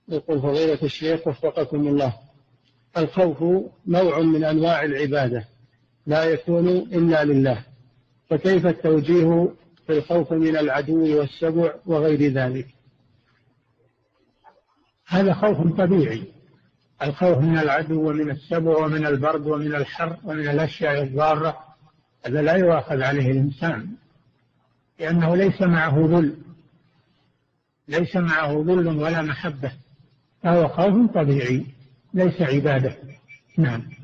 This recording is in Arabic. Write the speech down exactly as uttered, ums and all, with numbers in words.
يقول فضيلة الشيخ وفقكم الله، الخوف نوع من أنواع العبادة لا يكون إلا لله، فكيف التوجيه في الخوف من العدو والسبع وغير ذلك؟ هذا خوف طبيعي، الخوف من العدو ومن السبع ومن البرد ومن الحر ومن الأشياء الضارة، هذا لا يؤاخذ عليه الإنسان، لأنه ليس معه ذل، ليس معه ذل ولا محبة، فهو خوف طبيعي ليس عبادة. نعم.